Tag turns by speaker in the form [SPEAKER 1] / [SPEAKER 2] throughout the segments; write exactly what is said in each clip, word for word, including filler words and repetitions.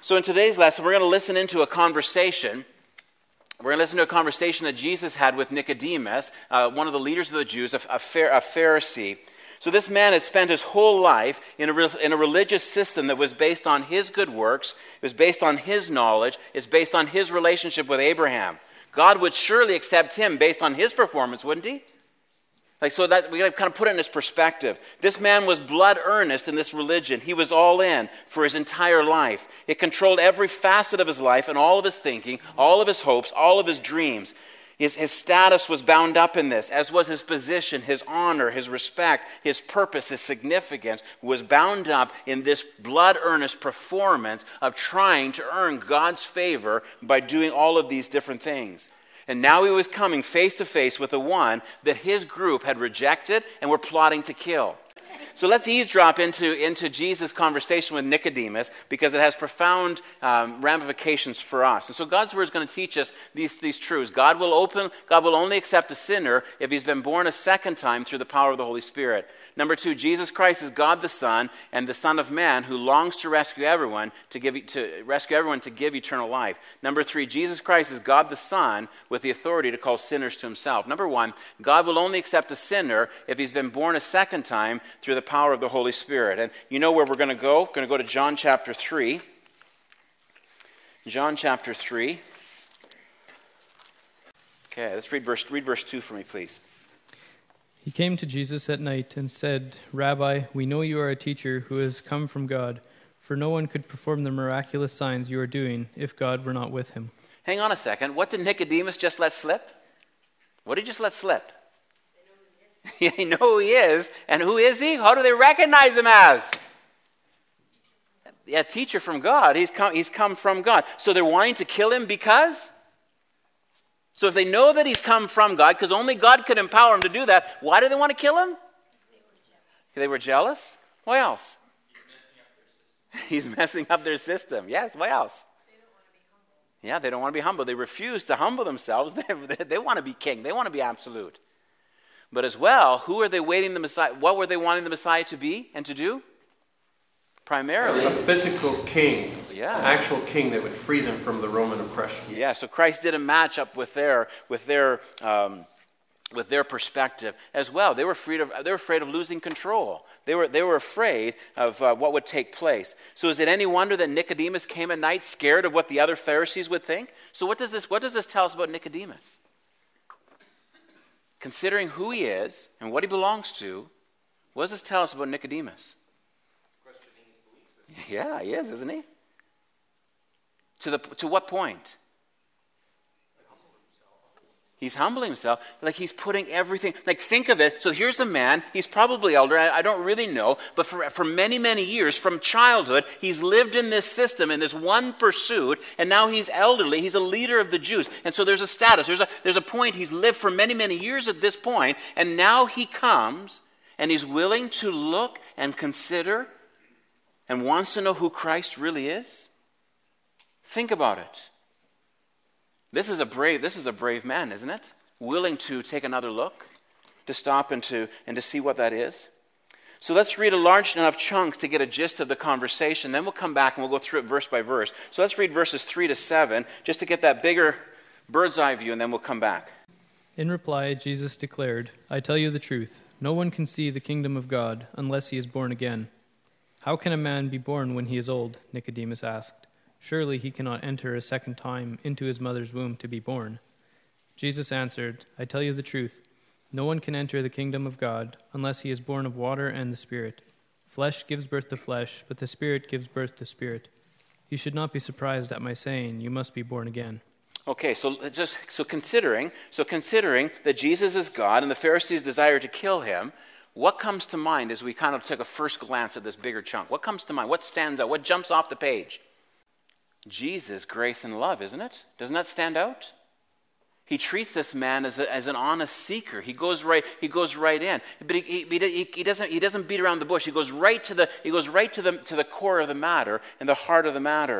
[SPEAKER 1] So in today's lesson, we're going to listen into a conversation. We're going to listen to a conversation that Jesus had with Nicodemus, uh, one of the leaders of the Jews, a, a, a Pharisee. So this man had spent his whole life in a, in a religious system that was based on his good works, it was based on his knowledge, it's based on his relationship with Abraham. God would surely accept him based on his performance, wouldn't he? Like, so that we got to kind of put it in this perspective. This man was blood earnest in this religion. He was all in for his entire life. It controlled every facet of his life and all of his thinking, all of his hopes, all of his dreams. His, his status was bound up in this, as was his position, his honor, his respect, his purpose, his significance was bound up in this blood earnest performance of trying to earn God's favor by doing all of these different things. And now he was coming face to face with the one that his group had rejected and were plotting to kill. So let's eavesdrop into, into Jesus' conversation with Nicodemus because it has profound um, ramifications for us. And so God's word is going to teach us these, these truths. God will open, God will only accept a sinner if he's been born a second time through the power of the Holy Spirit. Number two, Jesus Christ is God the Son and the Son of Man who longs to rescue everyone to give to rescue everyone to give eternal life. Number three, Jesus Christ is God the Son with the authority to call sinners to himself. Number one, God will only accept a sinner if he's been born a second time through the power of the Holy Spirit. And you know where we're going to go? We're going to go to John chapter three. John chapter three. Okay, let's read verse, read verse two for me, please.
[SPEAKER 2] He came to Jesus at night and said, Rabbi, we know you are a teacher who has come from God, for no one could perform the miraculous signs you are doing if God were not with him.
[SPEAKER 1] Hang on a second. What did Nicodemus just let slip? What did he just let slip? They know who he is. And who is he? How do they recognize him as? Yeah, teacher from God. He's come, he's come from God. So they're wanting to kill him because? So if they know that he's come from God, because only God could empower him to do that, why do they want to kill him? They were jealous. Why else? He's messing up their system. Yes, why else? They don't want to be humble. Yeah, they don't want to be humble. They refuse to humble themselves. They, they, they want to be king. They want to be absolute. But as well, who are they waiting the Messiah? What were they wanting the Messiah to be and to do? Primarily
[SPEAKER 3] a physical king,
[SPEAKER 1] yeah,
[SPEAKER 3] an actual king that would free them from the Roman oppression.
[SPEAKER 1] Yeah, so Christ didn't match up with their with their um, with their perspective as well. They were afraid of they were afraid of losing control. They were they were afraid of uh, what would take place. So is it any wonder that Nicodemus came at night scared of what the other Pharisees would think? So what does this what does this tell us about Nicodemus? Considering who he is and what he belongs to, what does this tell us about Nicodemus? Yeah, he is, isn't he? To the to what point? He's humbling himself. Like he's putting everything, like think of it. So here's a man, he's probably elder, I, I don't really know, but for, for many, many years, from childhood, he's lived in this system, in this one pursuit, and now he's elderly, he's a leader of the Jews. And so there's a status, there's a, there's a point, he's lived for many, many years at this point, and now he comes, and he's willing to look and consider and wants to know who Christ really is? Think about it. This is a brave, this is a brave man, isn't it? Willing to take another look, to stop and to and to see what that is. So let's read a large enough chunk to get a gist of the conversation. Then we'll come back and we'll go through it verse by verse. So let's read verses three to seven, just to get that bigger bird's eye view, and then we'll come back.
[SPEAKER 2] In reply, Jesus declared, I tell you the truth, no one can see the kingdom of God unless he is born again. How can a man be born when he is old? Nicodemus asked. Surely he cannot enter a second time into his mother's womb to be born. Jesus answered, I tell you the truth. No one can enter the kingdom of God unless he is born of water and the Spirit. Flesh gives birth to flesh, but the Spirit gives birth to spirit. You should not be surprised at my saying, you must be born again.
[SPEAKER 1] Okay, so just so considering, so considering that Jesus is God and the Pharisees desire to kill him, what comes to mind as we kind of took a first glance at this bigger chunk? What comes to mind? What stands out? What jumps off the page? Jesus, grace and love, isn't it? Doesn't that stand out? He treats this man as, a, as an honest seeker. He goes right. He goes right in, but he, he, he doesn't. He doesn't beat around the bush. He goes right to the. He goes right to the to the core of the matter and the heart of the matter.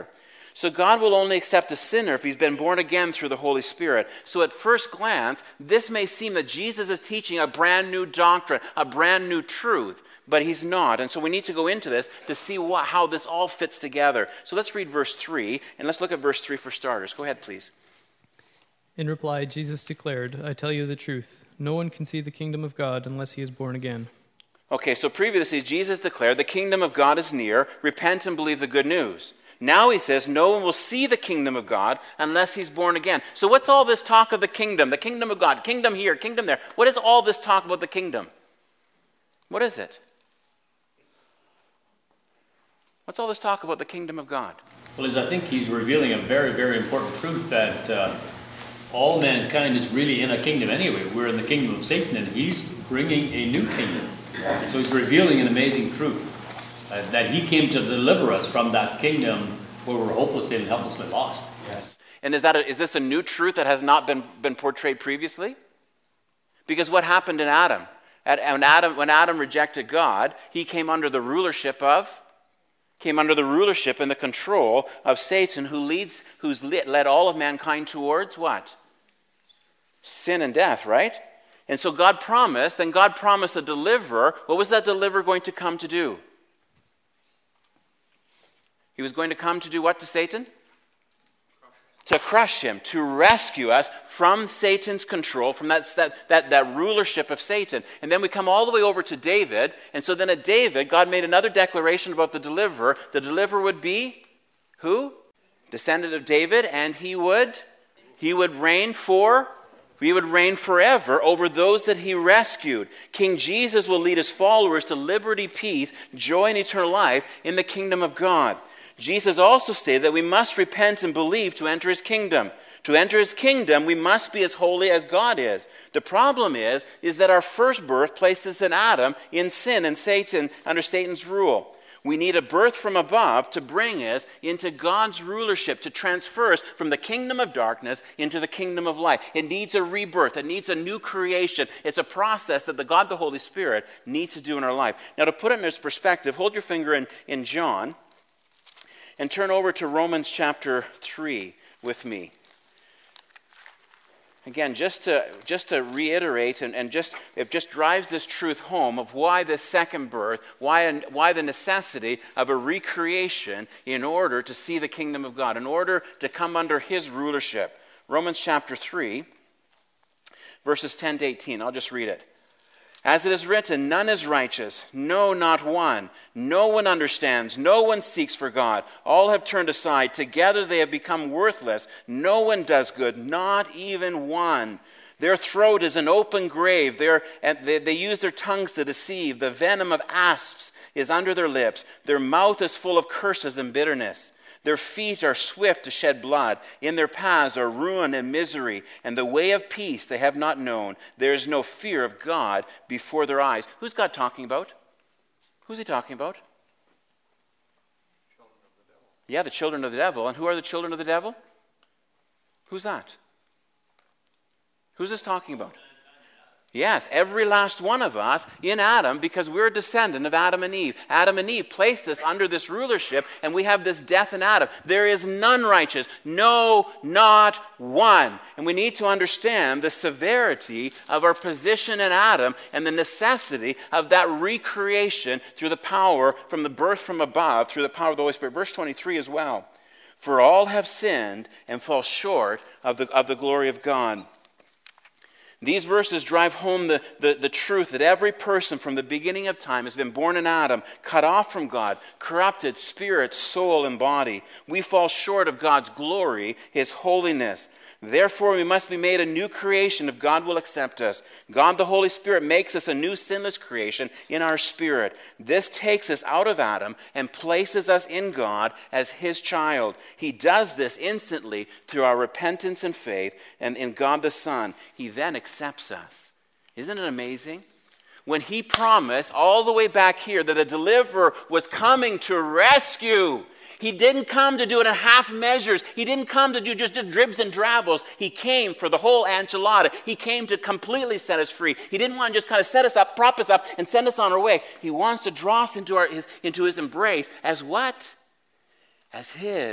[SPEAKER 1] So God will only accept a sinner if he's been born again through the Holy Spirit. So at first glance, this may seem that Jesus is teaching a brand new doctrine, a brand new truth, but he's not. And so we need to go into this to see what, how this all fits together. So let's read verse three, and let's look at verse three for starters. Go ahead, please.
[SPEAKER 2] In reply, Jesus declared, I tell you the truth. No one can see the kingdom of God unless he is born again.
[SPEAKER 1] Okay, so previously Jesus declared the kingdom of God is near. Repent and believe the good news. Now he says no one will see the kingdom of God unless he's born again. So what's all this talk of the kingdom? The kingdom of God, kingdom here, kingdom there. What is all this talk about the kingdom? What is it? What's all this talk about the kingdom of God?
[SPEAKER 4] Well, as I think he's revealing a very, very important truth that uh, all mankind is really in a kingdom anyway. We're in the kingdom of Satan, and he's bringing a new kingdom. So he's revealing an amazing truth. Uh, that he came to deliver us from that kingdom where we're hopelessly and helplessly lost.
[SPEAKER 1] Yes. And is that a, is this a new truth that has not been, been portrayed previously? Because what happened in Adam? At, when Adam? When Adam rejected God, he came under the rulership of, came under the rulership and the control of Satan, who leads, who's led all of mankind towards what? Sin and death, right? And so God promised, then God promised a deliverer. What was that deliverer going to come to do? He was going to come to do what to Satan? To crush him, to rescue us from Satan's control, from that, that, that, that rulership of Satan. And then we come all the way over to David. And so then at David, God made another declaration about the deliverer. The deliverer would be who? Descendant of David, and he would, he would reign for, he would reign forever over those that he rescued. King Jesus will lead his followers to liberty, peace, joy, and eternal life in the kingdom of God. Jesus also stated that we must repent and believe to enter his kingdom. To enter his kingdom, we must be as holy as God is. The problem is, is that our first birth placed us in Adam, in sin, and Satan, under Satan's rule. We need a birth from above to bring us into God's rulership, to transfer us from the kingdom of darkness into the kingdom of light. It needs a rebirth. It needs a new creation. It's a process that the God, the Holy Spirit, needs to do in our life. Now, to put it in this perspective, hold your finger in, in John, and turn over to Romans chapter three with me. Again, just to just to reiterate, and, and just it just drives this truth home of why this second birth, why why the necessity of a recreation in order to see the kingdom of God, in order to come under his rulership. Romans chapter three, verses ten to eighteen. I'll just read it. As it is written, none is righteous, no, not one. No one understands, no one seeks for God. All have turned aside, together they have become worthless. No one does good, not even one. Their throat is an open grave. They're, they, they use their tongues to deceive. The venom of asps is under their lips. Their mouth is full of curses and bitterness. Their feet are swift to shed blood. In their paths are ruin and misery, and the way of peace they have not known. There is no fear of God before their eyes. Who's God talking about? Who's he talking about?
[SPEAKER 3] Children of the devil.
[SPEAKER 1] Yeah, the children of the devil. And who are the children of the devil? Who's that? Who's this talking about? Yes, every last one of us in Adam, because we're a descendant of Adam and Eve. Adam and Eve placed us under this rulership, and we have this death in Adam. There is none righteous, no, not one. And we need to understand the severity of our position in Adam and the necessity of that recreation through the power from the birth from above, through the power of the Holy Spirit. Verse twenty-three as well. For all have sinned and fall short of the, of the glory of God. These verses drive home the, the, the truth that every person from the beginning of time has been born in Adam, cut off from God, corrupted spirit, soul, and body. We fall short of God's glory, his holiness. Therefore, we must be made a new creation if God will accept us. God, the Holy Spirit, makes us a new sinless creation in our spirit. This takes us out of Adam and places us in God as his child. He does this instantly through our repentance and faith and in God the Son. He then accepts us. Isn't it amazing? When he promised all the way back here that a deliverer was coming to rescue, he didn't come to do it in half measures. He didn't come to do just, just dribs and drabbles. He came for the whole enchilada. He came to completely set us free. He didn't want to just kind of set us up, prop us up, and send us on our way. He wants to draw us into, our, his, into his embrace as what? As his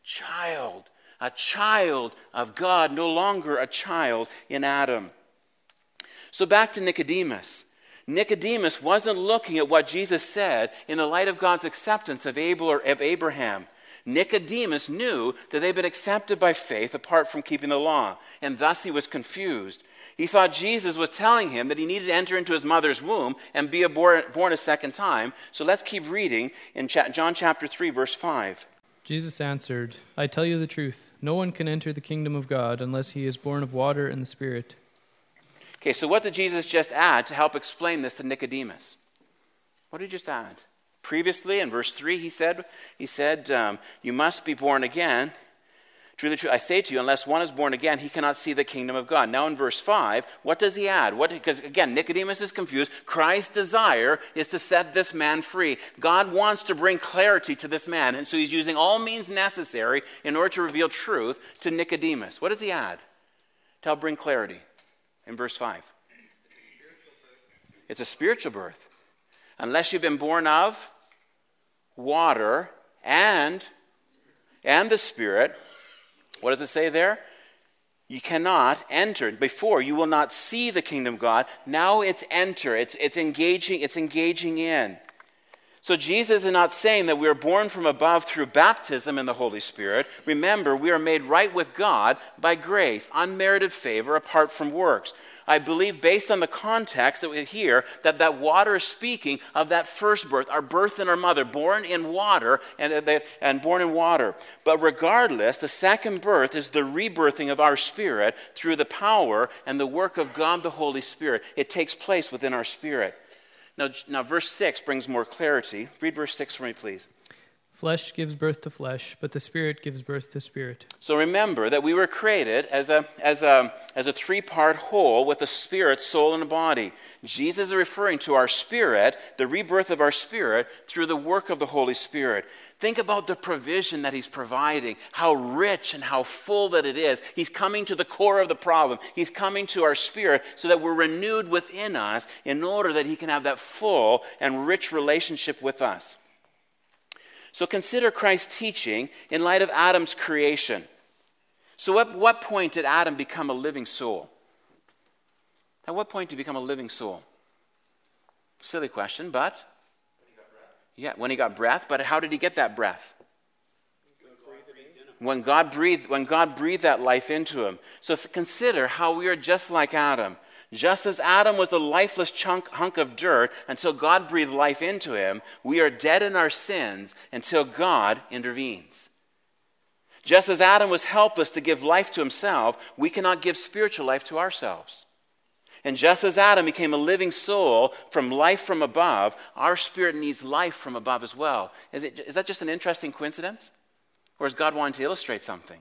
[SPEAKER 1] Child. A child of God, no longer a child in Adam. So back to Nicodemus. Nicodemus wasn't looking at what Jesus said in the light of God's acceptance of Abel or of Abraham. Nicodemus knew that they'd been accepted by faith apart from keeping the law, and thus he was confused. He thought Jesus was telling him that he needed to enter into his mother's womb and be a born, born a second time. So let's keep reading in John chapter three, verse five.
[SPEAKER 2] Jesus answered, I tell you the truth, no one can enter the kingdom of God unless he is born of water and the Spirit.
[SPEAKER 1] Okay, so what did Jesus just add to help explain this to Nicodemus? What did he just add? Previously, in verse three, he said, he said, um, you must be born again. Truly, truly, I say to you, unless one is born again, he cannot see the kingdom of God. Now in verse five, what does he add? What? Because again, Nicodemus is confused. Christ's desire is to set this man free. God wants to bring clarity to this man, and so he's using all means necessary in order to reveal truth to Nicodemus. What does he add to help bring clarity in verse five? It's a spiritual birth. Unless you've been born of water and, and the Spirit. What does it say there? You cannot enter. Before, you will not see the kingdom of God. Now it's enter. It's, it's engaging, it's engaging in. So Jesus is not saying that we are born from above through baptism in the Holy Spirit. Remember, we are made right with God by grace, unmerited favor apart from works. I believe, based on the context that we hear, that that water is speaking of that first birth, our birth in our mother, born in water and, and born in water. But regardless, the second birth is the rebirthing of our spirit through the power and the work of God the Holy Spirit. It takes place within our spirit. Now, now verse six brings more clarity. Read verse six for me, please.
[SPEAKER 2] Flesh gives birth to flesh, but the Spirit gives birth to spirit.
[SPEAKER 1] So remember that we were created as a as a as a three-part whole with a spirit, soul, and a body. Jesus is referring to our spirit, the rebirth of our spirit through the work of the Holy Spirit. Think about the provision that he's providing, how rich and how full that it is. He's coming to the core of the problem. He's coming to our spirit so that we're renewed within us in order that he can have that full and rich relationship with us. So consider Christ's teaching in light of Adam's creation. So at what point did Adam become a living soul? At what point did he become a living soul? Silly question, but... Yeah, when he got breath, but how did he get that breath? When God breathed, when God breathed that life into him. So consider how we are just like Adam. Just as Adam was a lifeless chunk, hunk of dirt until God breathed life into him, we are dead in our sins until God intervenes. Just as Adam was helpless to give life to himself, we cannot give spiritual life to ourselves. And just as Adam became a living soul from life from above, our spirit needs life from above as well. Is it, is that just an interesting coincidence? Or is God wanting to illustrate something?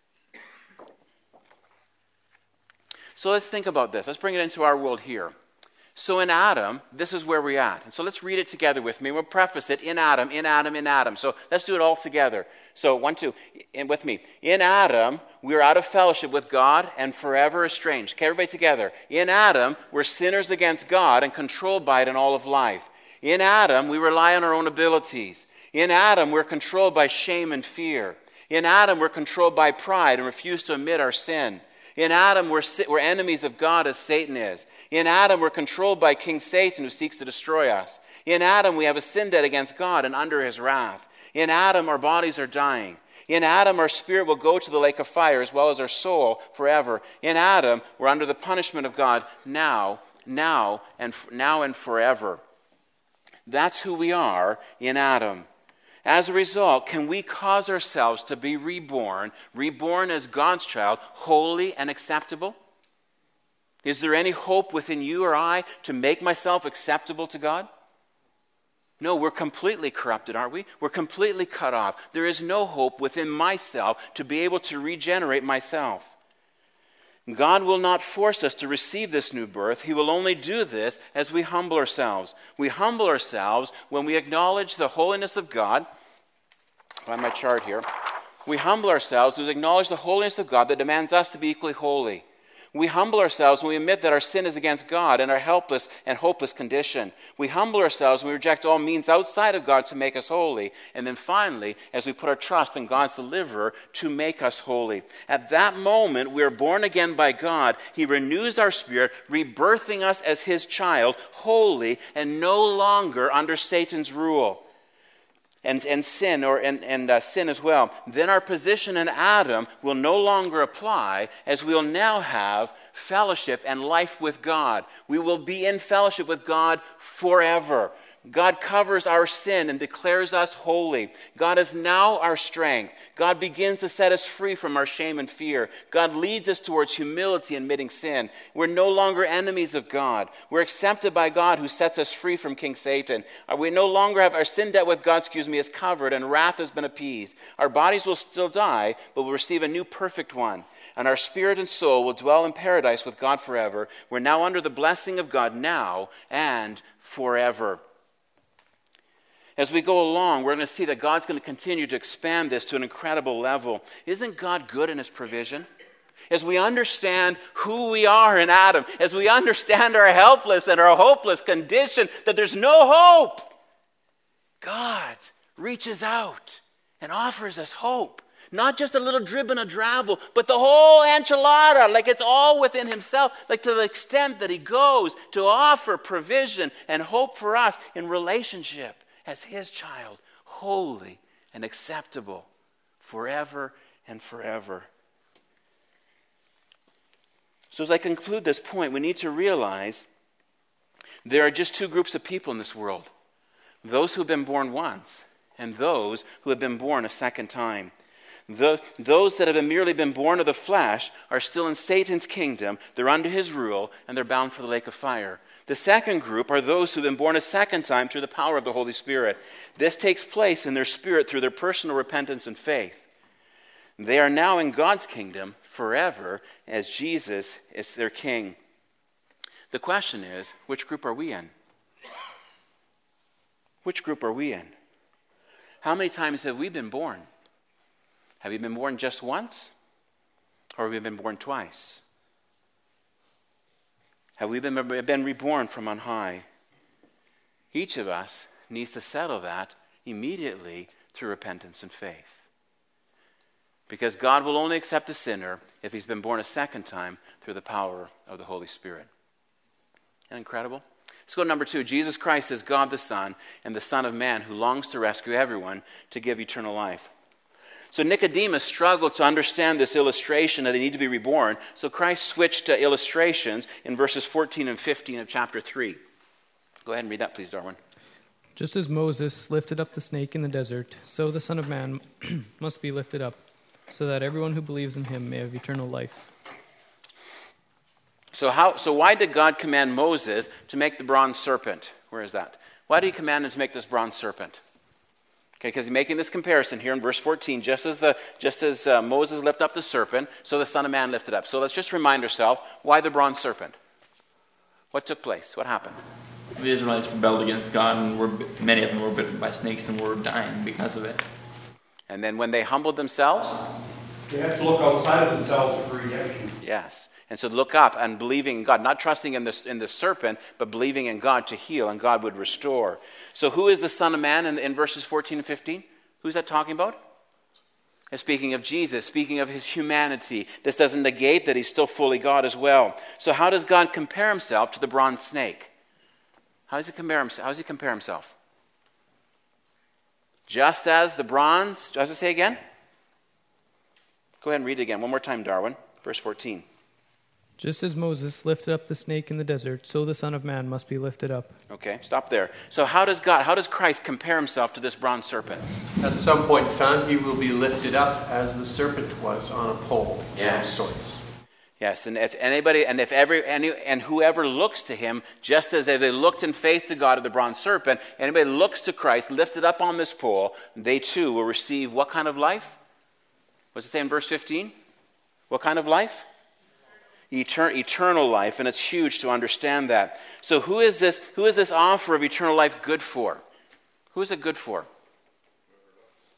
[SPEAKER 1] So let's think about this. Let's bring it into our world here. So in Adam, this is where we're at. And so let's read it together with me. We'll preface it in Adam, in Adam, in Adam. So let's do it all together. So one, two, and with me. In Adam, we are out of fellowship with God and forever estranged. Okay, everybody together. In Adam, we're sinners against God and controlled by it in all of life. In Adam, we rely on our own abilities. In Adam, we're controlled by shame and fear. In Adam, we're controlled by pride and refuse to admit our sin. In Adam, we're, we're enemies of God as Satan is. In Adam, we're controlled by King Satan who seeks to destroy us. In Adam, we have a sin debt against God and under his wrath. In Adam, our bodies are dying. In Adam, our spirit will go to the lake of fire as well as our soul forever. In Adam, we're under the punishment of God now, now, and now and forever. That's who we are in Adam. As a result, can we cause ourselves to be reborn, reborn as God's child, holy and acceptable? Is there any hope within you or I to make myself acceptable to God? No, we're completely corrupted, aren't we? We're completely cut off. There is no hope within myself to be able to regenerate myself. God will not force us to receive this new birth. He will only do this as we humble ourselves. We humble ourselves when we acknowledge the holiness of God. Find my chart here. We humble ourselves to acknowledge the holiness of God that demands us to be equally holy. We humble ourselves when we admit that our sin is against God and our helpless and hopeless condition. We humble ourselves when we reject all means outside of God to make us holy. And then finally, as we put our trust in God's deliverer to make us holy. At that moment, we are born again by God. He renews our spirit, rebirthing us as his child, holy and no longer under Satan's rule. And, and sin, or and, and uh, sin as well. Then our position in Adam will no longer apply, as we will now have fellowship and life with God. We will be in fellowship with God forever. God covers our sin and declares us holy. God is now our strength. God begins to set us free from our shame and fear. God leads us towards humility and admitting sin. We're no longer enemies of God. We're accepted by God, who sets us free from King Satan. We no longer have our sin debt with God, excuse me, is covered, and wrath has been appeased. Our bodies will still die, but we'll receive a new perfect one. And our spirit and soul will dwell in paradise with God forever. We're now under the blessing of God now and forever. As we go along, we're going to see that God's going to continue to expand this to an incredible level. Isn't God good in his provision? As we understand who we are in Adam, as we understand our helpless and our hopeless condition, that there's no hope, God reaches out and offers us hope. Not just a little drib and a drabble, but the whole enchilada, like it's all within himself, like to the extent that he goes to offer provision and hope for us in relationship as his child, holy and acceptable forever and forever. So as I conclude this point, we need to realize there are just two groups of people in this world. Those who have been born once and those who have been born a second time. The, those that have merely been born of the flesh are still in Satan's kingdom. They're under his rule and they're bound for the lake of fire. The second group are those who've been born a second time through the power of the Holy Spirit. This takes place in their spirit through their personal repentance and faith. They are now in God's kingdom forever as Jesus is their king. The question is, which group are we in? Which group are we in? How many times have we been born? Have you been born just once? Or have we been born twice? Have we been, been reborn from on high? Each of us needs to settle that immediately through repentance and faith. Because God will only accept a sinner if he's been born a second time through the power of the Holy Spirit. Isn't that incredible? Let's go to number two. Jesus Christ is God the Son and the Son of Man who longs to rescue everyone to give eternal life. So Nicodemus struggled to understand this illustration that they need to be reborn. So Christ switched to illustrations in verses fourteen and fifteen of chapter three. Go ahead and read that, please, Darwin.
[SPEAKER 2] Just as Moses lifted up the snake in the desert, so the Son of Man must be lifted up, so that everyone who believes in him may have eternal life.
[SPEAKER 1] So how? So why did God command Moses to make the bronze serpent? Where is that? Why did he command him to make this bronze serpent? Okay, because he's making this comparison here in verse fourteen. Just as the just as uh, Moses lifted up the serpent, so the Son of Man lifted up. So let's just remind ourselves, why the bronze serpent? What took place? What happened?
[SPEAKER 5] The Israelites rebelled against God, and were, many of them were bitten by snakes and were dying because of it.
[SPEAKER 1] And then when they humbled themselves?
[SPEAKER 3] They have to look outside of themselves for redemption.
[SPEAKER 1] Yes. And so look up and believing in God, not trusting in this in the serpent, but believing in God to heal, and God would restore. So who is the Son of Man in, in verses fourteen and fifteen? Who's that talking about? And speaking of Jesus, speaking of his humanity. This doesn't negate that he's still fully God as well. So how does God compare himself to the bronze snake? How does he compare himself? How does he compare himself? Just as the bronze, does it say again? Go ahead and read it again. One more time, Darwin. Verse fourteen.
[SPEAKER 2] Just as Moses lifted up the snake in the desert, so the Son of Man must be lifted up.
[SPEAKER 1] Okay, stop there. So how does God, how does Christ compare himself to this bronze serpent?
[SPEAKER 3] At some point in time, he will be lifted up as the serpent was on a pole.
[SPEAKER 1] Yes.
[SPEAKER 3] Of sorts.
[SPEAKER 1] Yes, and if anybody, and if every, any, and whoever looks to him, just as they looked in faith to God of the bronze serpent, anybody looks to Christ, lifted up on this pole, they too will receive what kind of life? What's it say in verse fifteen? What kind of life? Etern- eternal life, and it's huge to understand that. So who is this, who is this offer of eternal life good for? Who is it good for?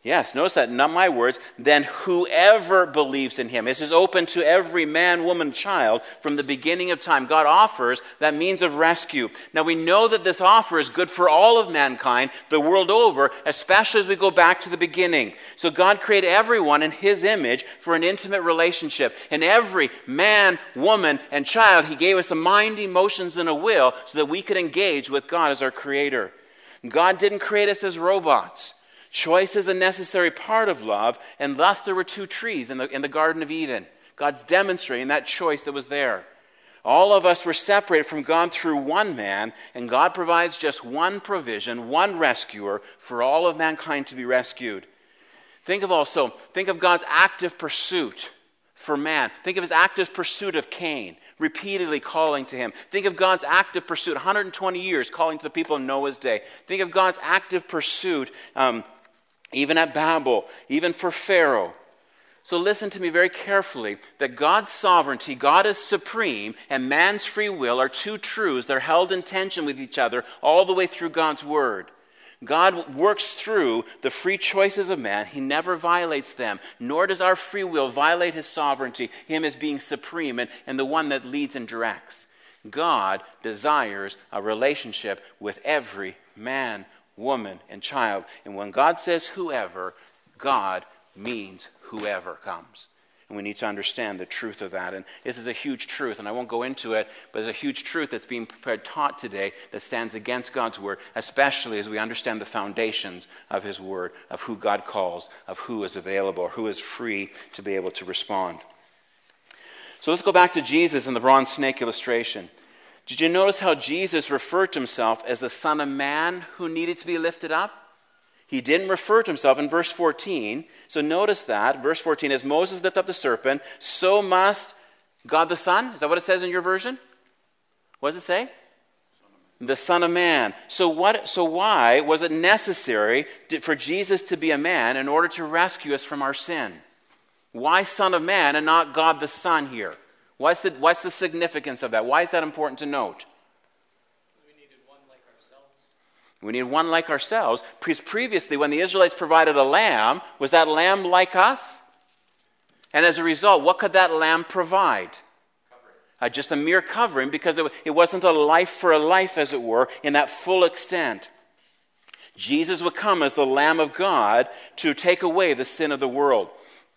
[SPEAKER 1] Yes, notice that, not my words. Then whoever believes in him. This is open to every man, woman, child from the beginning of time. God offers that means of rescue. Now we know that this offer is good for all of mankind the world over, especially as we go back to the beginning. So God created everyone in his image for an intimate relationship. And every man, woman, and child, he gave us a mind, emotions, and a will so that we could engage with God as our creator. God didn't create us as robots. Choice is a necessary part of love, and thus there were two trees in the, in the Garden of Eden. God's demonstrating that choice that was there. All of us were separated from God through one man, and God provides just one provision, one rescuer for all of mankind to be rescued. Think of also, think of God's active pursuit for man. Think of his active pursuit of Cain, repeatedly calling to him. Think of God's active pursuit, one hundred twenty years calling to the people in Noah's day. Think of God's active pursuit um, even at Babel, even for Pharaoh. So listen to me very carefully, that God's sovereignty, God is supreme, and man's free will are two truths. They're held in tension with each other all the way through God's word. God works through the free choices of man. He never violates them, nor does our free will violate his sovereignty, him as being supreme and, and the one that leads and directs. God desires a relationship with every man, woman, and child. And when God says whoever, God means whoever comes. And we need to understand the truth of that. And this is a huge truth, and I won't go into it, but there's a huge truth that's being prepared, taught today that stands against God's word, especially as we understand the foundations of his word, of who God calls, of who is available, who is free to be able to respond. So let's go back to Jesus and the bronze snake illustration. Did you notice how Jesus referred to himself as the Son of Man who needed to be lifted up? He didn't refer to himself in verse fourteen. So notice that. Verse fourteen, as Moses lifted up the serpent, so must God the Son. Is that what it says in your version? What does it say? Son the Son of Man. So what? So why was it necessary to, for Jesus to be a man in order to rescue us from our sin? Why Son of Man and not God the Son here? What's the, what's the significance of that? Why is that important to note?
[SPEAKER 2] We needed one like ourselves.
[SPEAKER 1] We needed one like ourselves. Because previously, when the Israelites provided a lamb, was that lamb like us? And as a result, what could that lamb provide? Uh, just a mere covering, because it, it wasn't a life for a life, as it were, in that full extent. Jesus would come as the Lamb of God to take away the sin of the world.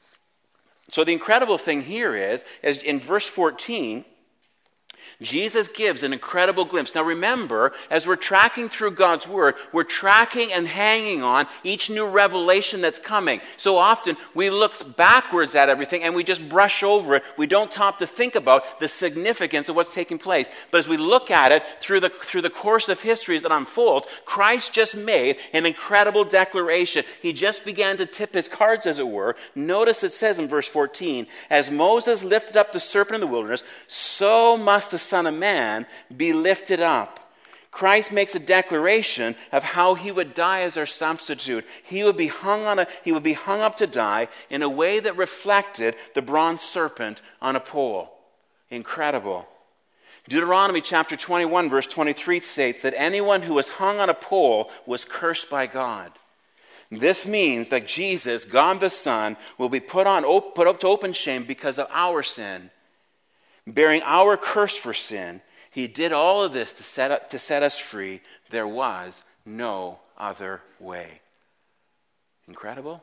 [SPEAKER 1] So the incredible thing here is, is in verse fourteen, Jesus gives an incredible glimpse. Now remember, as we're tracking through God's word, we're tracking and hanging on each new revelation that's coming. So often we look backwards at everything and we just brush over it. We don't stop to think about the significance of what's taking place. But as we look at it through the, through the course of history as it unfolds, Christ just made an incredible declaration. He just began to tip his cards, as it were. Notice it says in verse fourteen, as Moses lifted up the serpent in the wilderness, so must the Son of Man be lifted up. Christ makes a declaration of how he would die as our substitute. He would be hung on a he would be hung up to die in a way that reflected the bronze serpent on a pole. Incredible. Deuteronomy chapter twenty-one verse twenty-three states that anyone who was hung on a pole was cursed by God. This means that Jesus, God the Son, will be put on put up to open shame because of our sin. Bearing our curse for sin, he did all of this to set, up, to set us free. There was no other way. Incredible?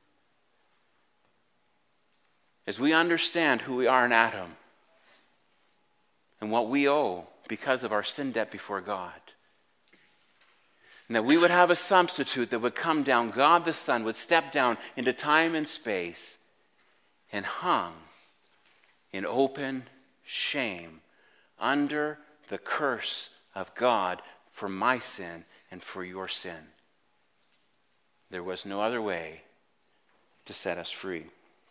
[SPEAKER 1] As we understand who we are in Adam and what we owe because of our sin debt before God, and that we would have a substitute that would come down, God the Son would step down into time and space and hung in open shame under the curse of God for my sin and for your sin. There was no other way to set us free.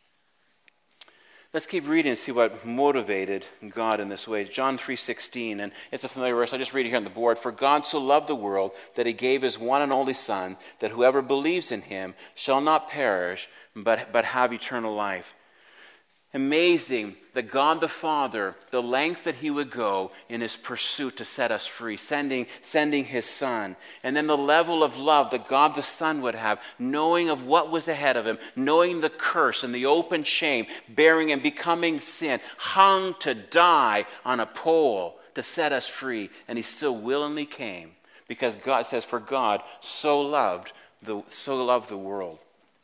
[SPEAKER 1] Let's keep reading and see what motivated God in this way. John three sixteen, and it's a familiar verse. I just read it here on the board. For God so loved the world that he gave his one and only Son, that whoever believes in him shall not perish, but, but have eternal life. Amazing that God the Father, the length that he would go in his pursuit to set us free, sending, sending his Son. And then the level of love that God the Son would have, knowing of what was ahead of him, knowing the curse and the open shame, bearing and becoming sin, hung to die on a pole to set us free. And he still willingly came because God says, for God so loved the, so loved the world.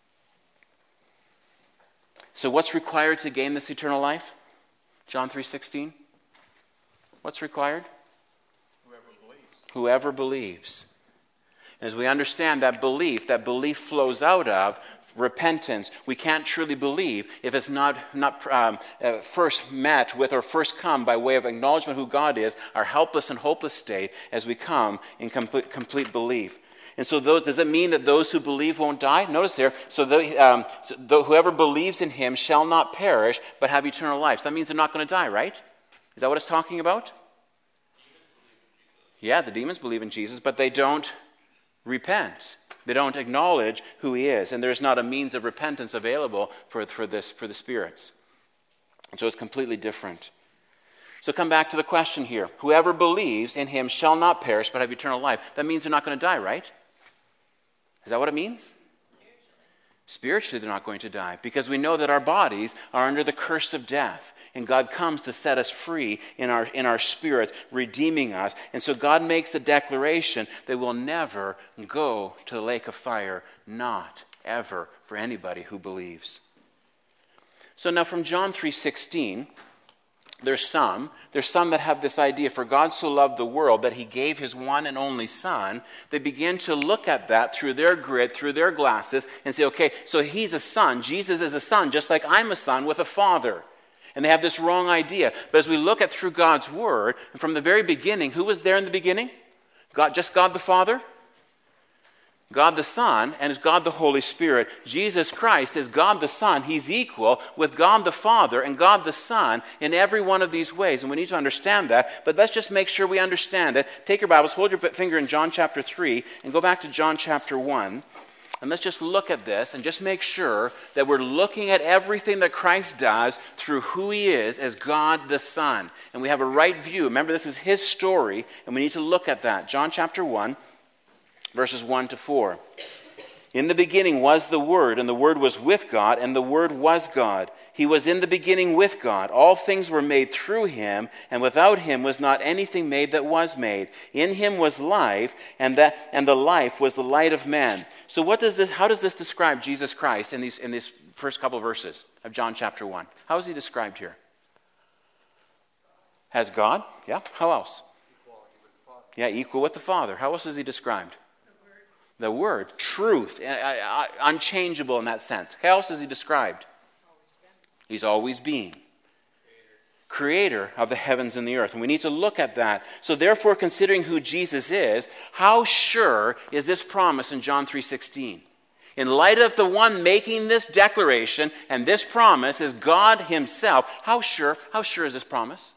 [SPEAKER 1] So what's required to gain this eternal life? John three sixteen. What's required?
[SPEAKER 3] Whoever believes.
[SPEAKER 1] Whoever believes. As we understand that belief, that belief flows out of repentance. We can't truly believe if it's not, not um, uh, first met with or first come by way of acknowledgement who God is, our helpless and hopeless state, as we come in complete, complete belief. And so those, does it mean that those who believe won't die? Notice there, so, the, um, so the, whoever believes in him shall not perish, but have eternal life. So that means they're not going to die, right? Is that what it's talking about? Yeah, the demons believe in Jesus, but they don't repent. They don't acknowledge who he is. And there's not a means of repentance available for, for, this, for the spirits. And so it's completely different. So come back to the question here. Whoever believes in him shall not perish, but have eternal life. That means they're not going to die, right? Is that what it means? Spiritually. Spiritually, they're not going to die because we know that our bodies are under the curse of death. And God comes to set us free in our, in our spirit, redeeming us. And so God makes the declaration that we'll never go to the lake of fire, not ever, for anybody who believes. So now from John three sixteen, There's some, there's some that have this idea, for God so loved the world that he gave his one and only Son. They begin to look at that through their grid, through their glasses, and say, okay, so he's a son. Jesus is a son, just like I'm a son with a father. And they have this wrong idea. But as we look at through God's word, and from the very beginning, who was there in the beginning? God, just God the Father? God the Son, and is God the Holy Spirit. Jesus Christ is God the Son. He's equal with God the Father and God the Son in every one of these ways. And we need to understand that. But let's just make sure we understand it. Take your Bibles, hold your finger in John chapter three, and go back to John chapter one. And let's just look at this and just make sure that we're looking at everything that Christ does through who he is as God the Son. And we have a right view. Remember, this is his story, and we need to look at that. John chapter one. Verses one to four. In the beginning was the Word, and the Word was with God, and the Word was God. He was in the beginning with God. All things were made through him, and without him was not anything made that was made. In him was life, and that and the life was the light of men. So what does this, how does this describe Jesus Christ in these in these first couple of verses of John chapter one? How is he described here? As God? Yeah. How else? Yeah, equal with the Father. How else is he described? The Word, truth, unchangeable in that sense. How else is he described? He's always been. Creator of the heavens and the earth. And we need to look at that. So therefore, considering who Jesus is, how sure is this promise in John three sixteen? In light of the one making this declaration and this promise is God himself, how sure, how sure is this promise?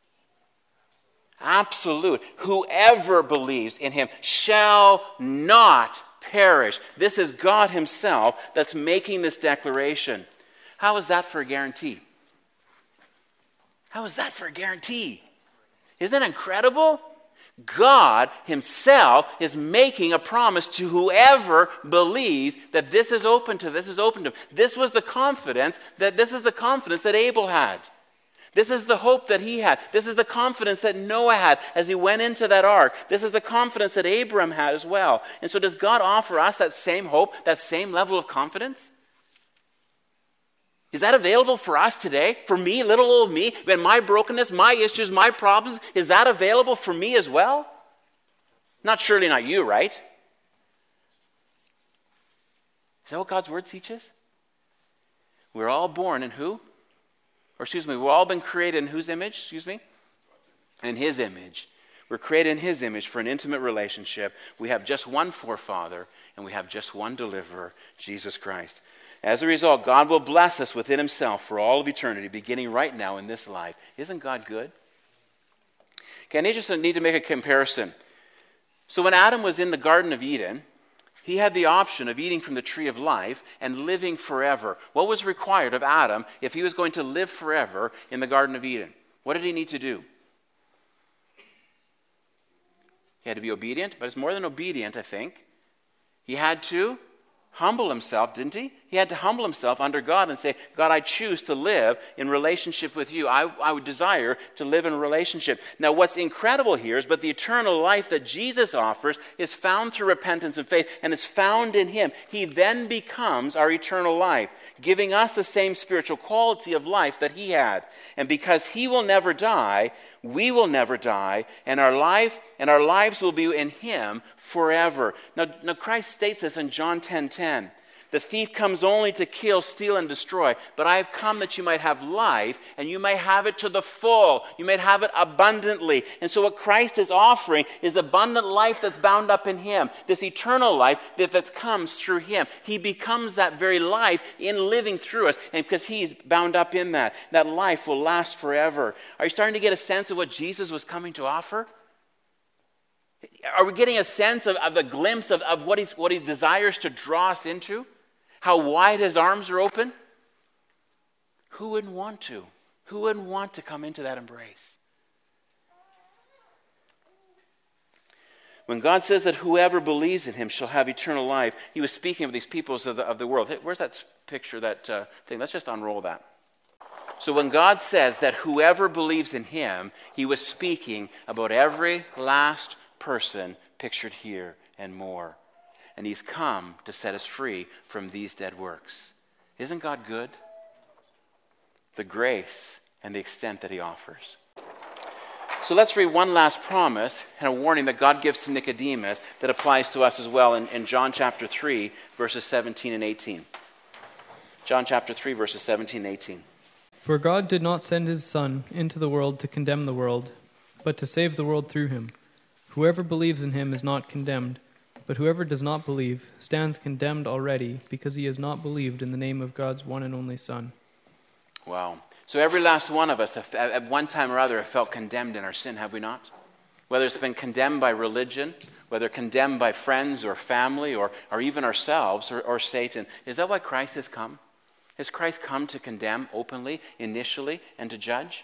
[SPEAKER 1] Absolute. Whoever believes in him shall not perish. This is God himself that's making this declaration. How is that for a guarantee? How is that for a guarantee? Isn't that incredible? God himself is making a promise to whoever believes that this is open to, this is open to. This was the confidence that this is the confidence that Abel had. This is the hope that he had. This is the confidence that Noah had as he went into that ark. This is the confidence that Abraham had as well. And so does God offer us that same hope, that same level of confidence? Is that available for us today? For me, little old me, and my brokenness, my issues, my problems, is that available for me as well? Not surely not you, right? Is that what God's word teaches? We're all born in who? Or excuse me, we've all been created in whose image? Excuse me? In his image. We're created in his image for an intimate relationship. We have just one forefather, and we have just one deliverer, Jesus Christ. As a result, God will bless us within himself for all of eternity, beginning right now in this life. Isn't God good? Okay, I just need to make a comparison. So when Adam was in the Garden of Eden, He had the option of eating from the tree of life and living forever. What was required of Adam if he was going to live forever in the Garden of Eden? What did he need to do? He had to be obedient, but it's more than obedient, I think. He had to humble himself, didn't he? He had to humble himself under God and say, God, I choose to live in relationship with you. I, I would desire to live in a relationship. Now, what's incredible here is, but the eternal life that Jesus offers is found through repentance and faith, and is found in him. He then becomes our eternal life, giving us the same spiritual quality of life that he had. And because he will never die, we will never die, and our life and our lives will be in him forever. Now, now Christ states this in John ten ten. The thief comes only to kill, steal, and destroy, but I have come that you might have life, and you may have it to the full. You may have it abundantly. And so what Christ is offering is abundant life that's bound up in him, this eternal life that, that comes through him. He becomes that very life in living through us, and because he's bound up in that, that life will last forever. Are you starting to get a sense of what Jesus was coming to offer? Are we getting a sense of, of the glimpse of, of what, he's, what he desires to draw us into? How wide his arms are open? Who wouldn't want to? Who wouldn't want to come into that embrace? When God says that whoever believes in him shall have eternal life, he was speaking of these peoples of the, of the world. Hey, where's that picture, that uh, thing? Let's just unroll that. So when God says that whoever believes in him, he was speaking about every last person pictured here and more. And he's come to set us free from these dead works. Isn't God good? The grace and the extent that he offers. So let's read one last promise and a warning that God gives to Nicodemus that applies to us as well in, in John chapter three, verses seventeen and eighteen. John chapter three, verses seventeen and eighteen.
[SPEAKER 2] For God did not send his Son into the world to condemn the world, but to save the world through him. Whoever believes in him is not condemned, but whoever does not believe stands condemned already, because he has not believed in the name of God's one and only Son.
[SPEAKER 1] Wow. So every last one of us have, at one time or other have felt condemned in our sin, have we not? Whether it's been condemned by religion, whether condemned by friends or family or, or even ourselves or, or Satan. Is that why Christ has come? Has Christ come to condemn openly, initially, and to judge?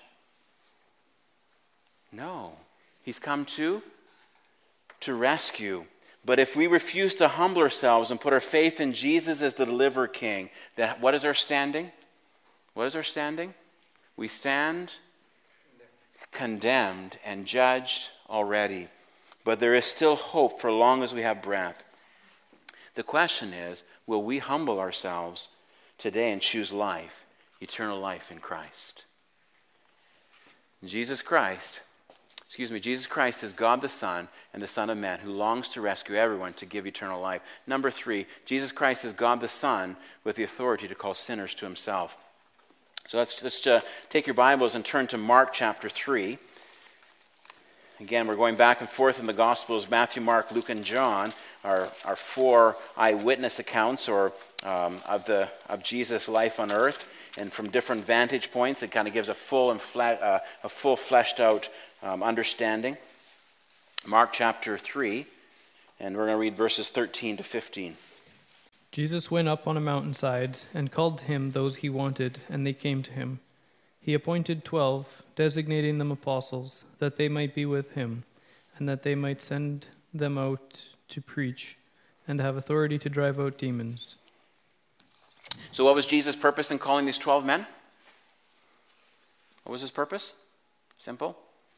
[SPEAKER 1] No. He's come to, to rescue. But if we refuse to humble ourselves and put our faith in Jesus as the deliverer king, then what is our standing? What is our standing? We stand condemned and judged already. But there is still hope for long as we have breath. The question is, will we humble ourselves today and choose life, eternal life in Christ? Jesus Christ Excuse me, Jesus Christ is God the Son and the Son of Man who longs to rescue everyone to give eternal life. Number three, Jesus Christ is God the Son with the authority to call sinners to himself. So let's just uh, take your Bibles and turn to Mark chapter three. Again, we're going back and forth in the Gospels. Matthew, Mark, Luke, and John are, are four eyewitness accounts or um, of the of Jesus' life on earth. And from different vantage points, it kind of gives a full and flat, uh, a full fleshed out um, understanding. Mark chapter three, and we're going to read verses thirteen to fifteen.
[SPEAKER 2] Jesus went up on a mountainside and called to him those he wanted, and they came to him. He appointed twelve, designating them apostles, that they might be with him, and that they might send them out to preach, and have authority to drive out demons.
[SPEAKER 1] So what was Jesus' purpose in calling these twelve men? What was his purpose? Simple.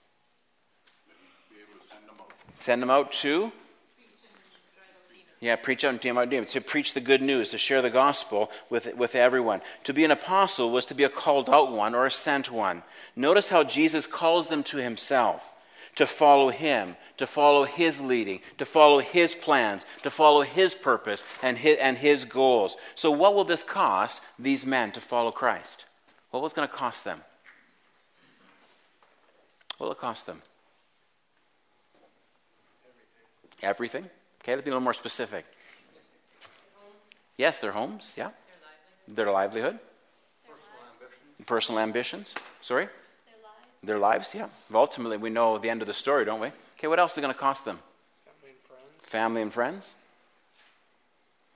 [SPEAKER 6] Be able to send them out.
[SPEAKER 1] Send them out to? Yeah, preach out and drive out demons. To preach the good news, to share the gospel with, with everyone. To be an apostle was to be a called out one or a sent one. Notice how Jesus calls them to himself. To follow him, to follow his leading, to follow his plans, to follow his purpose and his, and his goals. So what will this cost these men to follow Christ? What was it going to cost them? What will it cost them? Everything. Okay, let's be a little more specific. Yes, their homes, yeah. Their livelihood. Personal ambitions. Personal ambitions. Sorry? Their lives, yeah. Ultimately, we know the end of the story, don't we? Okay, what else is it going to cost them?
[SPEAKER 3] Family and friends.
[SPEAKER 1] Family and friends.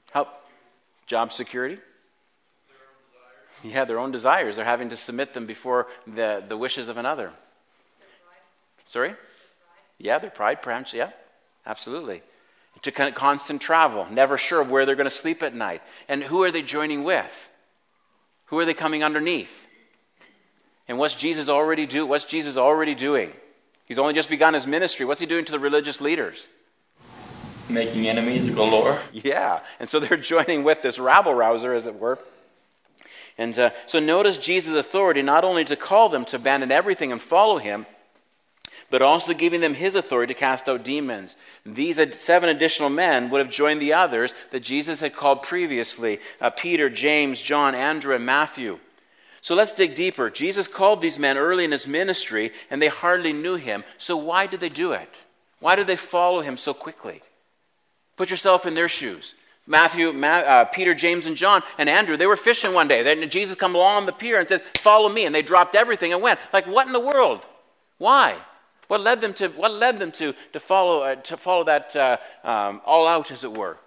[SPEAKER 1] Help. Job security? Yeah, their own desires. They're having to submit them before the, the wishes of another. Sorry? Yeah, their pride, perhaps, yeah. Absolutely. To con- constant travel, never sure of where they're going to sleep at night. And who are they joining with? Who are they coming underneath? And what's Jesus already do? What's Jesus already doing? He's only just begun his ministry. What's he doing to the religious leaders?
[SPEAKER 5] Making enemies galore.
[SPEAKER 1] Yeah, and so they're joining with this rabble-rouser, as it were. And uh, so notice Jesus' authority, not only to call them to abandon everything and follow him, but also giving them his authority to cast out demons. These seven additional men would have joined the others that Jesus had called previously, uh, Peter, James, John, Andrew, and Matthew. So let's dig deeper. Jesus called these men early in his ministry, and they hardly knew him. So why did they do it? Why did they follow him so quickly? Put yourself in their shoes. Matthew, Ma- uh, Peter, James, and John, and Andrew, they were fishing one day. Then Jesus come along the pier and says, "Follow me," and they dropped everything and went. Like, what in the world? Why? What led them to? What led them to to follow uh, to follow that uh, um, all out, as it were?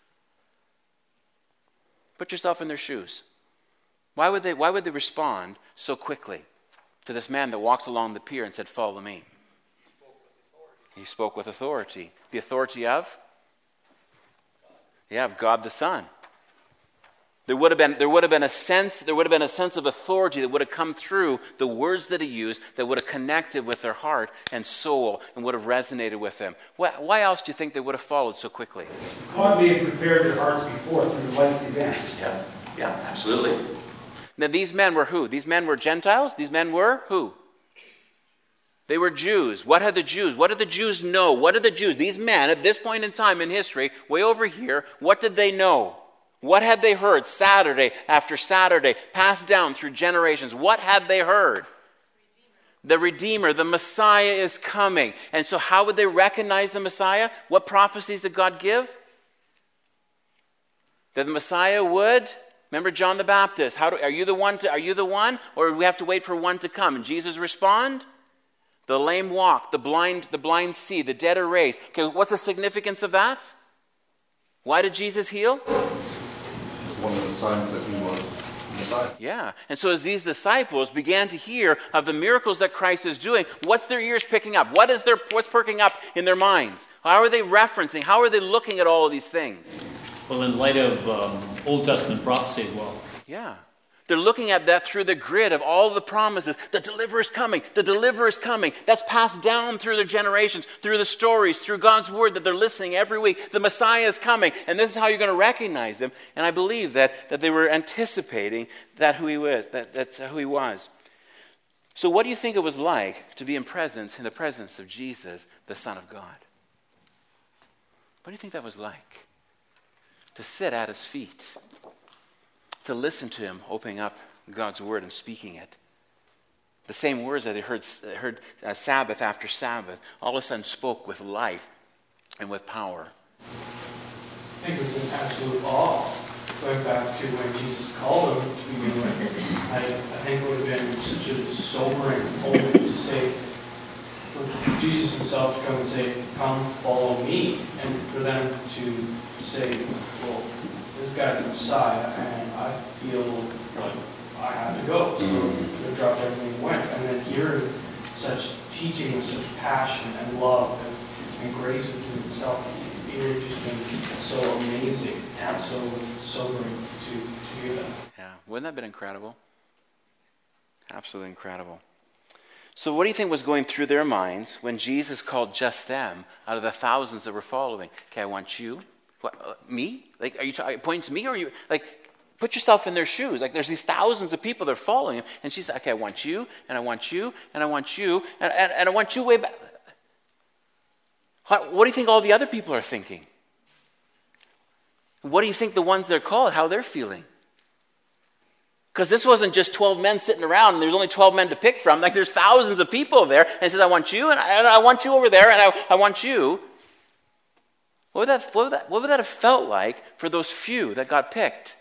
[SPEAKER 1] Put yourself in their shoes. Why would they? Why would they respond so quickly to this man that walked along the pier and said, "Follow me"? He spoke with authority. The authority of? Yeah, of God the Son. There would have been there would have been a sense there would have been a sense of authority that would have come through the words that he used, that would have connected with their heart and soul and would have resonated with them. Why, why else do you think they would have followed so quickly?
[SPEAKER 7] God may have prepared their hearts before through life's events.
[SPEAKER 1] Yeah, yeah, absolutely. Now these men were who? These men were Gentiles? These men were who? They were Jews. What had the Jews? What did the Jews know? What did the Jews, these men at this point in time in history, way over here, what did they know? What had they heard Saturday after Saturday, passed down through generations? What had they heard? The Redeemer, the Messiah is coming. And so how would they recognize the Messiah? What prophecies did God give? That the Messiah would... Remember John the Baptist. How do, are you the one to, are you the one? Or do we have to wait for one to come? And Jesus respond? The lame walk, the blind, the blind see, the dead are raised. Okay, what's the significance of that? Why did Jesus heal?
[SPEAKER 6] One of the signs that he was Messiah.
[SPEAKER 1] Yeah. And so as these disciples began to hear of the miracles that Christ is doing, what's their ears picking up? What is their what's perking up in their minds? How are they referencing? How are they looking at all of these things?
[SPEAKER 4] Well, in light of um, Old Testament prophecy as well.
[SPEAKER 1] Yeah. They're looking at that through the grid of all the promises. The deliverer is coming. The deliverer is coming. That's passed down through their generations, through the stories, through God's word that they're listening every week. The Messiah is coming. And this is how you're going to recognize him. And I believe that, that they were anticipating that who he was, that, that's who he was. So what do you think it was like to be in presence, in the presence of Jesus, the Son of God? What do you think that was like? To sit at his feet. To listen to him opening up God's word and speaking it. The same words that he heard, heard uh, Sabbath after Sabbath, all of a sudden spoke with life and with power.
[SPEAKER 7] I think it was an absolute awe. Going back to when Jesus called him to begin with, I, I think it would have been such a sobering moment to say, for Jesus himself to come and say, "Come, follow me," and for them to say, "Well, this guy's a Messiah, and I feel like I have to go." So they dropped everything and went. And then hearing such teaching with such passion and love and, and grace within itself, it would just been so amazing and so sobering to, to hear that.
[SPEAKER 1] Yeah, wouldn't that have been incredible? Absolutely incredible. So what do you think was going through their minds when Jesus called just them out of the thousands that were following? Okay, I want you. What, uh, me? Like, are you t- pointing to me, or are you like? Put yourself in their shoes. Like, there's these thousands of people that are following him, and she's like, "Okay, I want you, and I want you, and I want you, and, and, and I want you way back." What, what do you think all the other people are thinking? What do you think the ones that are called, how they're feeling? Because this wasn't just twelve men sitting around, and there's only twelve men to pick from. Like, there's thousands of people there, and he says, "I want you, and I, and I want you over there, and I, I want you." What would, that, what, would that, what would that have felt like for those few that got picked?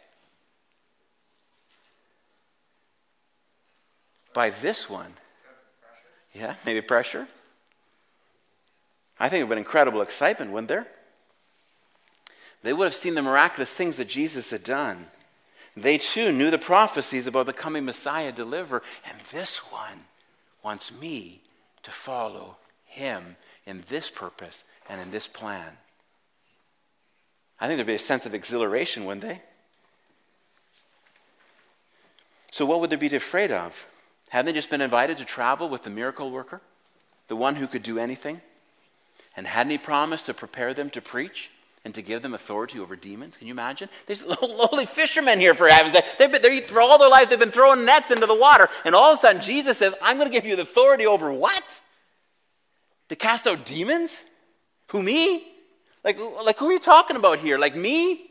[SPEAKER 1] By this one. Yeah, maybe pressure. I think it would have been incredible excitement, wouldn't there? They would have seen the miraculous things that Jesus had done. They too knew the prophecies about the coming Messiah deliverer, and this one wants me to follow him in this purpose and in this plan. I think there'd be a sense of exhilaration, wouldn't they? So what would there be to be afraid of? Hadn't they just been invited to travel with the miracle worker, the one who could do anything? And hadn't he promised to prepare them to preach and to give them authority over demons? Can you imagine? These lowly fishermen here, for heaven's sake. They've been, they're, for all their life, they've been throwing nets into the water. And all of a sudden, Jesus says, I'm going to give you the authority over what? To cast out demons? Who, me? Like, like who are you talking about here? Like me?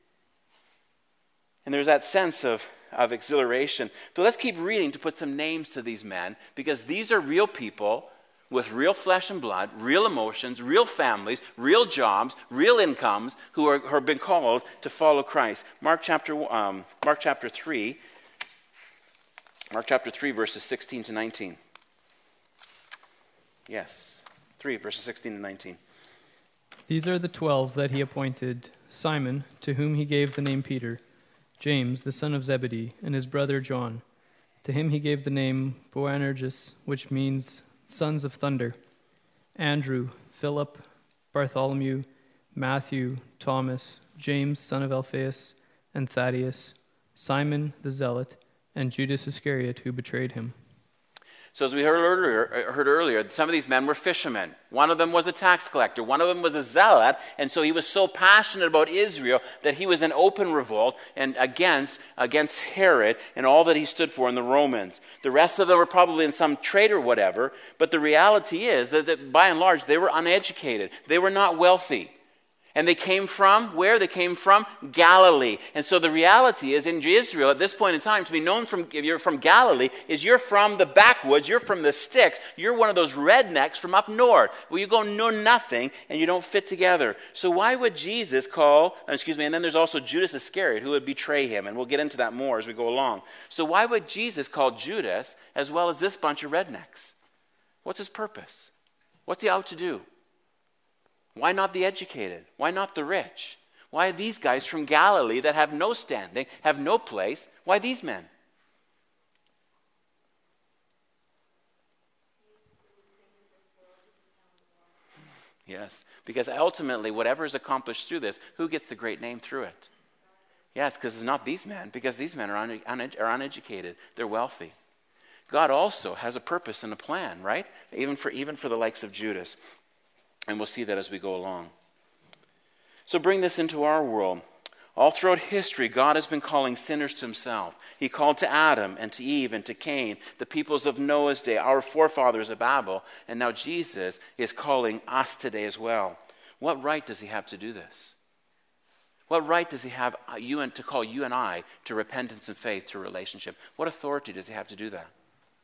[SPEAKER 1] And there's that sense of, of exhilaration. But let's keep reading to put some names to these men, because these are real people with real flesh and blood, real emotions, real families, real jobs, real incomes, who are who have been called to follow Christ. Mark chapter um, Mark chapter three. Mark chapter three, verses sixteen to nineteen. Yes, three verses sixteen to nineteen.
[SPEAKER 2] These are the twelve that he appointed: Simon, to whom he gave the name Peter; James, the son of Zebedee, and his brother John. To him he gave the name Boanerges, which means sons of thunder; Andrew, Philip, Bartholomew, Matthew, Thomas, James, son of Alphaeus, and Thaddeus, Simon the Zealot, and Judas Iscariot, who betrayed him.
[SPEAKER 1] So as we heard earlier, heard earlier, some of these men were fishermen. One of them was a tax collector. One of them was a zealot. And so he was so passionate about Israel that he was in open revolt and against, against Herod and all that he stood for in the Romans. The rest of them were probably in some trade or whatever. But the reality is that, that by and large, they were uneducated. They were not wealthy. And they came from, where? They came from Galilee. And so the reality is, in Israel, at this point in time, to be known from, if you're from Galilee, is you're from the backwoods, you're from the sticks, you're one of those rednecks from up north, where you go know nothing and you don't fit together. So why would Jesus call, excuse me, and then there's also Judas Iscariot, who would betray him, and we'll get into that more as we go along. So why would Jesus call Judas, as well as this bunch of rednecks? What's his purpose? What's he out to do? Why not the educated? Why not the rich? Why these guys from Galilee that have no standing, have no place? Why these men? Yes, because ultimately, whatever is accomplished through this, who gets the great name through it? Yes, because it's not these men, because these men are, un- un- are uneducated. They're wealthy. God also has a purpose and a plan, right? Even for even for the likes of Judas. And we'll see that as we go along. So bring this into our world. All throughout history, God has been calling sinners to himself. He called to Adam and to Eve and to Cain, the peoples of Noah's day, our forefathers of Babel. And now Jesus is calling us today as well. What right does he have to do this? What right does he have you and to call you and I to repentance and faith, to relationship? What authority does he have to do that?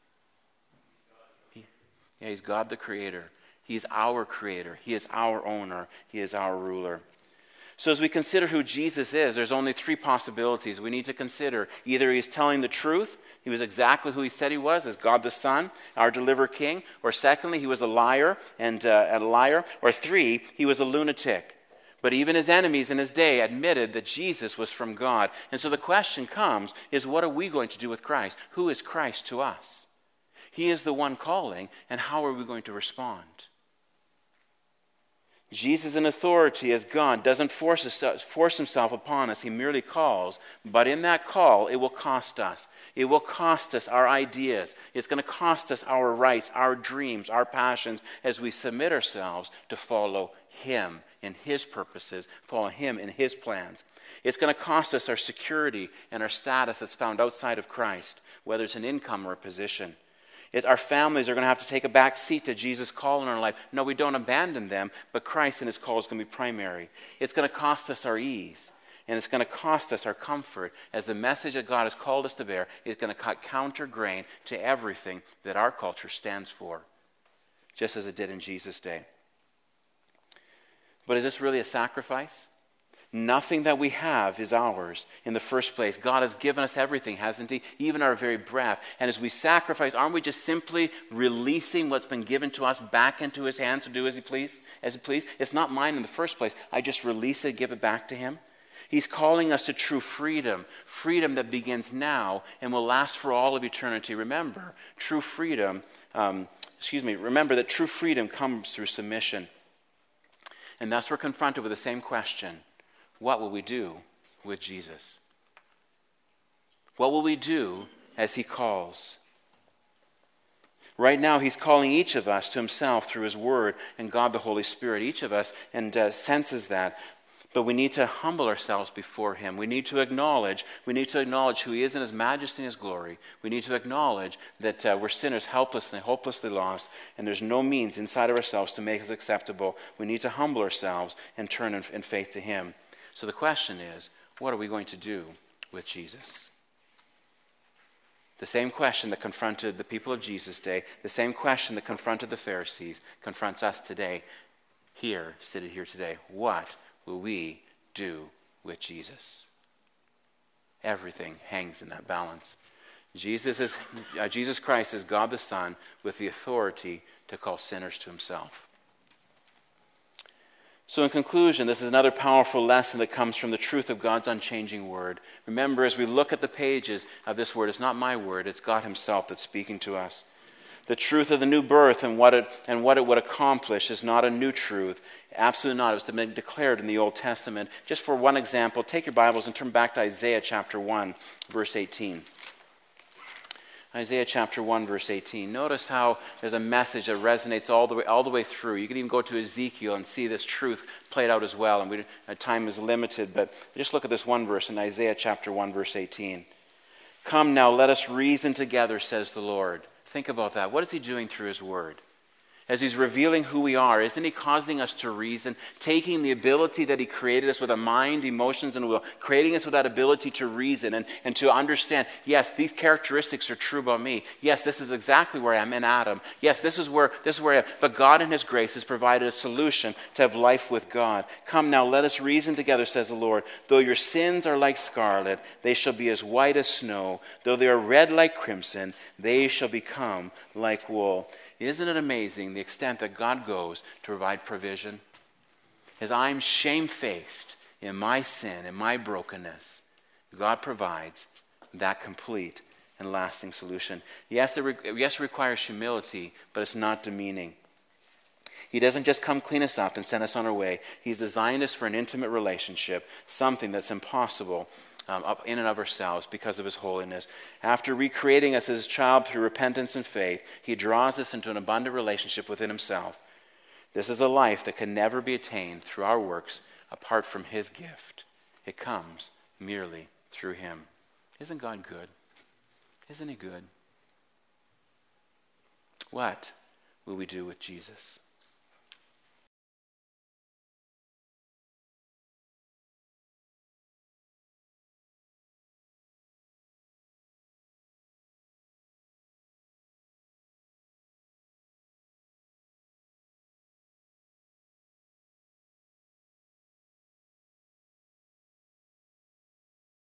[SPEAKER 1] He, yeah, he's God the Creator. He is our creator. He is our owner. He is our ruler. So as we consider who Jesus is, there's only three possibilities we need to consider. Either he's telling the truth, he was exactly who he said he was, as God the Son, our deliverer king. Or secondly, he was a liar and uh, a liar. Or three, he was a lunatic. But even his enemies in his day admitted that Jesus was from God. And so the question comes, is what are we going to do with Christ? Who is Christ to us? He is the one calling, and how are we going to respond? Jesus in authority as God doesn't force, us, force himself upon us. He merely calls. But in that call, it will cost us. It will cost us our ideas. It's going to cost us our rights, our dreams, our passions, as we submit ourselves to follow him in his purposes, follow him in his plans. It's going to cost us our security and our status that's found outside of Christ, whether it's an income or a position. It, our families are going to have to take a back seat to Jesus' call in our life. No, we don't abandon them, but Christ and his call is going to be primary. It's going to cost us our ease, and it's going to cost us our comfort, as the message that God has called us to bear is going to cut counter grain to everything that our culture stands for, just as it did in Jesus' day. But is this really a sacrifice? Nothing that we have is ours in the first place. God has given us everything, hasn't he? Even our very breath. And as we sacrifice, aren't we just simply releasing what's been given to us back into his hands to do as he please? As he please? It's not mine in the first place. I just release it, give it back to him. He's calling us to true freedom, freedom that begins now and will last for all of eternity. Remember, true freedom, um, excuse me, remember that true freedom comes through submission. And thus we're confronted with the same question. What will we do with Jesus? What will we do as he calls? Right now, he's calling each of us to himself through his word and God the Holy Spirit. Each of us and uh, senses that. But we need to humble ourselves before him. We need to acknowledge, we need to acknowledge who he is in his majesty and his glory. We need to acknowledge that uh, we're sinners, helpless and hopelessly lost, and there's no means inside of ourselves to make us acceptable. We need to humble ourselves and turn in, in faith to him. So the question is, what are we going to do with Jesus? The same question that confronted the people of Jesus' day, the same question that confronted the Pharisees, confronts us today, here, seated here today. What will we do with Jesus? Everything hangs in that balance. Jesus is uh, Jesus Christ is God the Son with the authority to call sinners to himself. So in conclusion, this is another powerful lesson that comes from the truth of God's unchanging word. Remember, as we look at the pages of this word, it's not my word, it's God himself that's speaking to us. The truth of the new birth and what it and what it would accomplish is not a new truth. Absolutely not. It was been declared in the Old Testament. Just for one example, take your Bibles and turn back to Isaiah chapter one, verse eighteen. Isaiah chapter one, verse eighteen. Notice how there's a message that resonates all the way all the way through. You can even go to Ezekiel and see this truth played out as well. And we, our time is limited, but just look at this one verse in Isaiah chapter one, verse eighteen. Come now, let us reason together, says the Lord. Think about that. What is he doing through his word? As he's revealing who we are, isn't he causing us to reason, taking the ability that he created us with a mind, emotions, and will, creating us with that ability to reason and, and to understand, yes, these characteristics are true about me. Yes, this is exactly where I am in Adam. Yes, this is where this is where I am. But God in his grace has provided a solution to have life with God. Come now, let us reason together, says the Lord. Though your sins are like scarlet, they shall be as white as snow. Though they are red like crimson, they shall become like wool. Isn't it amazing the extent that God goes to provide provision? As I'm shamefaced in my sin and my brokenness, God provides that complete and lasting solution. Yes, it, re- yes, it requires humility, but it's not demeaning. He doesn't just come clean us up and send us on our way. He's designed us for an intimate relationship, something that's impossible Um, up in and of ourselves because of his holiness. After recreating us as his child through repentance and faith, he draws us into an abundant relationship within himself. This is a life that can never be attained through our works apart from his gift. It comes merely through him. Isn't God good? Isn't he good? What will we do with Jesus?